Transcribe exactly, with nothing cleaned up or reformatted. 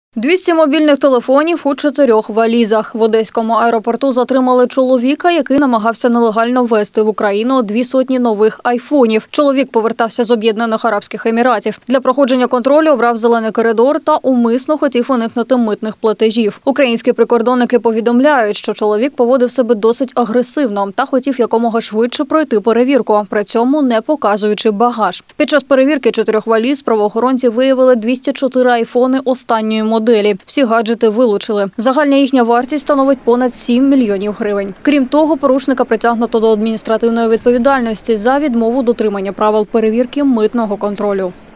двісті мобільних телефонів у чотирьох валізах. В Одеському аеропорту затримали чоловіка, який намагався нелегально ввезти в Україну дві сотні нових айфонів. Чоловік повертався з Об'єднаних Арабських Еміратів. Для проходження контролю обрав зелений коридор та умисно хотів уникнути митних платежів. Українські прикордонники повідомляють, що чоловік поводив себе досить агресивно та хотів якомога швидше пройти перевірку, при цьому не показуючи багаж. Під час перевірки чотирьох валіз правоохоронці виявили двісті чотири айфони останньої моделі. Всі гаджети вилучили. Загальна їхня вартість становить понад сім мільйонів гривень. Крім того, порушника притягнуто до адміністративної відповідальності за відмову дотримання правил перевірки митного контролю.